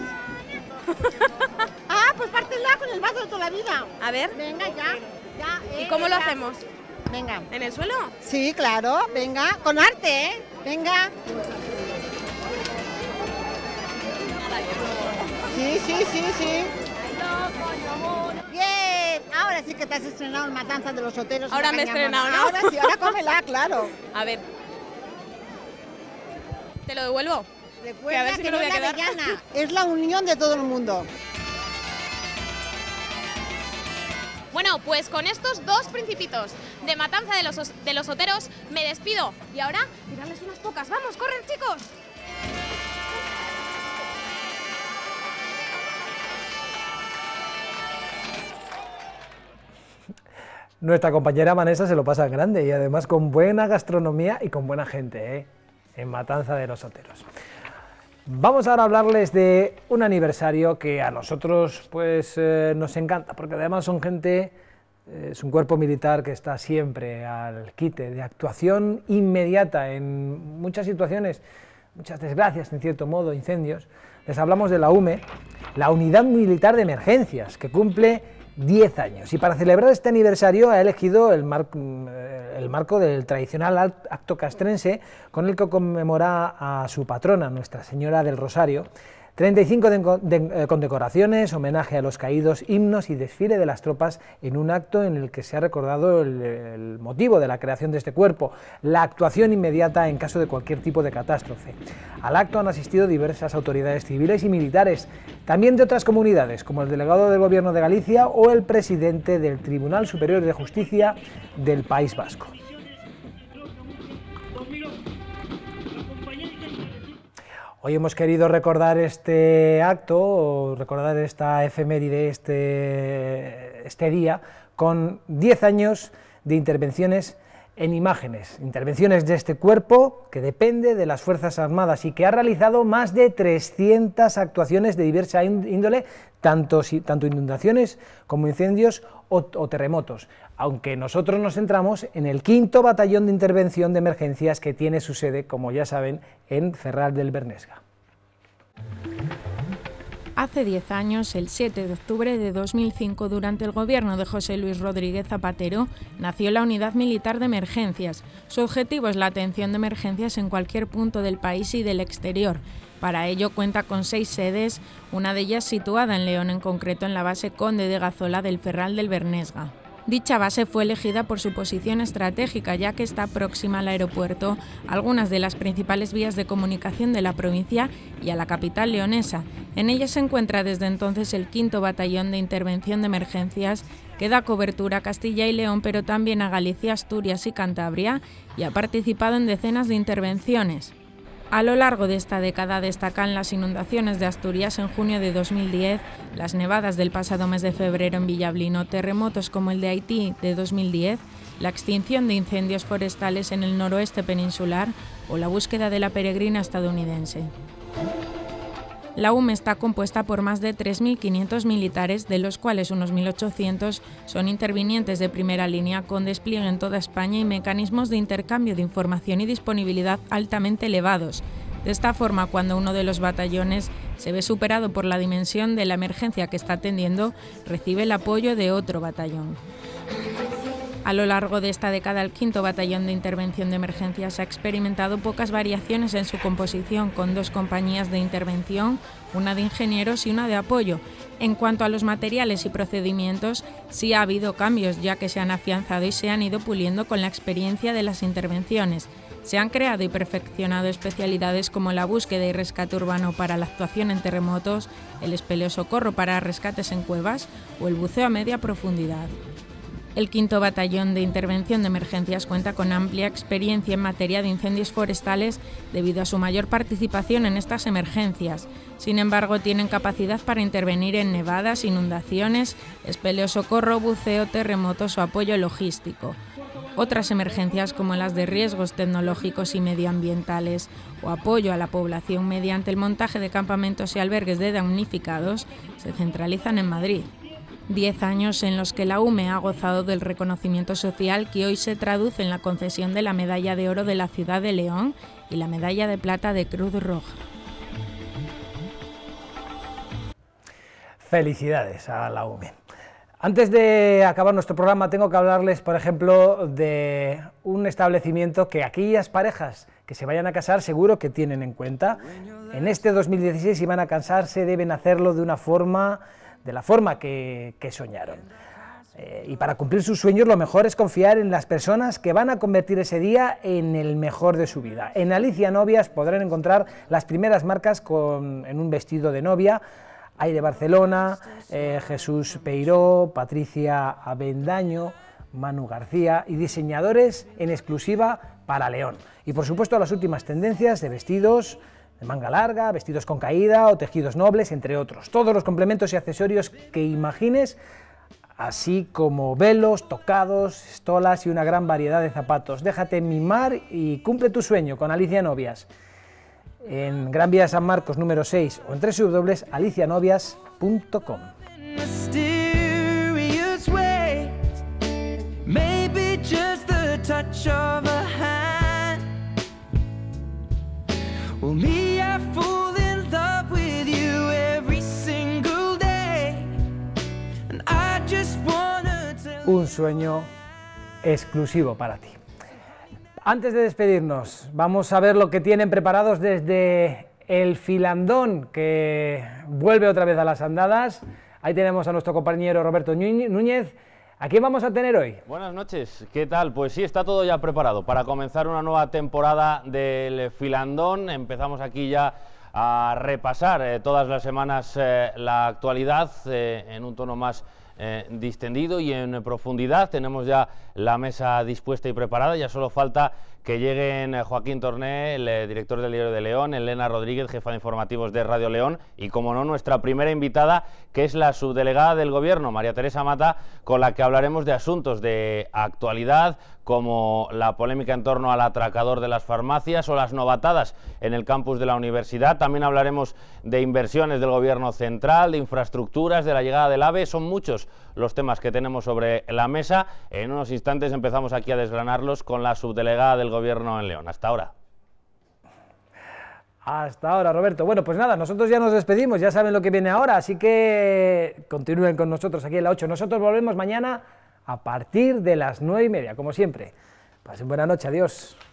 Ah, pues pártela con el vaso de toda la vida. A ver. Venga, ya. ya ¿Y eh, cómo lo ya. hacemos? Venga. ¿En el suelo? Sí, claro, venga, con arte, ¿eh? Venga. Sí, sí, sí, sí. Bien, ahora sí que te has estrenado en Matanza de los Oteros. Ahora me he estrenado, ¿no? Ahora sí, ahora cómela, claro. A ver. ¿Te lo devuelvo? Recuerda que a ver si que me no lo voy es a la quedar. avellana, es la unión de todo el mundo. Bueno, pues con estos dos principitos de Matanza de los, de los Oteros me despido. Y ahora, tirarles unas pocas. ¡Vamos, corren, chicos! Nuestra compañera Vanessa se lo pasa en grande y además con buena gastronomía y con buena gente, ¿eh? En Matanza de los Oteros. Vamos ahora a hablarles de un aniversario que a nosotros pues eh, nos encanta, porque además son gente, eh, es un cuerpo militar que está siempre al quite de actuación inmediata en muchas situaciones, muchas desgracias en cierto modo, incendios. Les hablamos de la U M E, la Unidad Militar de Emergencias, que cumple diez años, y para celebrar este aniversario ha elegido el, mar, el marco del tradicional acto castrense con el que conmemora a su patrona, Nuestra Señora del Rosario. treinta y cinco de, de, condecoraciones, homenaje a los caídos, himnos y desfile de las tropas en un acto en el que se ha recordado el, el motivo de la creación de este cuerpo, la actuación inmediata en caso de cualquier tipo de catástrofe. Al acto han asistido diversas autoridades civiles y militares, también de otras comunidades, como el delegado del Gobierno de Galicia o el presidente del Tribunal Superior de Justicia del País Vasco. Hoy hemos querido recordar este acto, o recordar esta efeméride, este, este día, con diez años de intervenciones en imágenes, intervenciones de este cuerpo que depende de las Fuerzas Armadas y que ha realizado más de trescientas actuaciones de diversa índole, tanto, tanto inundaciones como incendios o, o terremotos, aunque nosotros nos centramos en el quinto Batallón de Intervención de Emergencias que tiene su sede, como ya saben, en Ferral del Bernesga. Hace diez años, el siete de octubre de dos mil cinco, durante el gobierno de José Luis Rodríguez Zapatero, nació la Unidad Militar de Emergencias. Su objetivo es la atención de emergencias en cualquier punto del país y del exterior. Para ello cuenta con seis sedes, una de ellas situada en León, en concreto en la base Conde de Gazola del Ferral del Bernesga. Dicha base fue elegida por su posición estratégica, ya que está próxima al aeropuerto, a algunas de las principales vías de comunicación de la provincia y a la capital leonesa. En ella se encuentra desde entonces el quinto Batallón de Intervención de Emergencias, que da cobertura a Castilla y León, pero también a Galicia, Asturias y Cantabria, y ha participado en decenas de intervenciones. A lo largo de esta década destacan las inundaciones de Asturias en junio de dos mil diez, las nevadas del pasado mes de febrero en Villablino, terremotos como el de Haití de dos mil diez, la extinción de incendios forestales en el noroeste peninsular o la búsqueda de la peregrina estadounidense. La U M E está compuesta por más de tres mil quinientos militares, de los cuales unos mil ochocientos son intervinientes de primera línea con despliegue en toda España y mecanismos de intercambio de información y disponibilidad altamente elevados. De esta forma, cuando uno de los batallones se ve superado por la dimensión de la emergencia que está atendiendo, recibe el apoyo de otro batallón. A lo largo de esta década, el quinto Batallón de Intervención de Emergencias ha experimentado pocas variaciones en su composición, con dos compañías de intervención, una de ingenieros y una de apoyo. En cuanto a los materiales y procedimientos, sí ha habido cambios, ya que se han afianzado y se han ido puliendo con la experiencia de las intervenciones. Se han creado y perfeccionado especialidades como la búsqueda y rescate urbano para la actuación en terremotos, el espeleosocorro para rescates en cuevas o el buceo a media profundidad. El quinto Batallón de Intervención de Emergencias cuenta con amplia experiencia en materia de incendios forestales debido a su mayor participación en estas emergencias. Sin embargo, tienen capacidad para intervenir en nevadas, inundaciones, espeleosocorro, buceo, terremotos o apoyo logístico. Otras emergencias, como las de riesgos tecnológicos y medioambientales o apoyo a la población mediante el montaje de campamentos y albergues de damnificados, se centralizan en Madrid. Diez años en los que la U M E ha gozado del reconocimiento social que hoy se traduce en la concesión de la Medalla de Oro de la Ciudad de León y la Medalla de Plata de Cruz Roja. Felicidades a la U M E. Antes de acabar nuestro programa tengo que hablarles, por ejemplo, de un establecimiento que aquellas parejas que se vayan a casar seguro que tienen en cuenta. En este dos mil dieciséis, si van a casarse, deben hacerlo de una forma, de la forma que, que soñaron. Eh, y para cumplir sus sueños lo mejor es confiar en las personas que van a convertir ese día en el mejor de su vida. En Alicia Novias podrán encontrar las primeras marcas con, en un vestido de novia. Hay de Barcelona, eh, Jesús Peiró, Patricia Avendaño, Manu García y diseñadores en exclusiva para León. Y por supuesto las últimas tendencias de vestidos de manga larga, vestidos con caída o tejidos nobles, entre otros. Todos los complementos y accesorios que imagines, así como velos, tocados, estolas y una gran variedad de zapatos. Déjate mimar y cumple tu sueño con Alicia Novias. En Gran Vía de San Marcos número seis o en doble u doble u doble u punto alicia novias punto com. Un sueño exclusivo para ti. Antes de despedirnos, vamos a ver lo que tienen preparados desde el Filandón, que vuelve otra vez a las andadas. Ahí tenemos a nuestro compañero Roberto Núñez. ¿A quién vamos a tener hoy? Buenas noches, ¿qué tal? Pues sí, está todo ya preparado para comenzar una nueva temporada del Filandón. Empezamos aquí ya a repasar eh, todas las semanas eh, la actualidad eh, en un tono más Eh, distendido y en profundidad. Tenemos ya la mesa dispuesta y preparada, ya solo falta que lleguen Joaquín Torné, el eh, director del Diario de León, Elena Rodríguez, jefa de informativos de Radio León, y como no, nuestra primera invitada, que es la subdelegada del Gobierno, María Teresa Mata, con la que hablaremos de asuntos de actualidad, como la polémica en torno al atracador de las farmacias o las novatadas en el campus de la universidad. También hablaremos de inversiones del Gobierno central, de infraestructuras, de la llegada del AVE. Son muchos los temas que tenemos sobre la mesa. En unos instantes empezamos aquí a desgranarlos con la subdelegada del Gobierno en León. Hasta ahora. Hasta ahora, Roberto. Bueno, pues nada, nosotros ya nos despedimos, ya saben lo que viene ahora, así que continúen con nosotros aquí en la ocho. Nosotros volvemos mañana a partir de las nueve y media, como siempre. Pasen buena noche, adiós.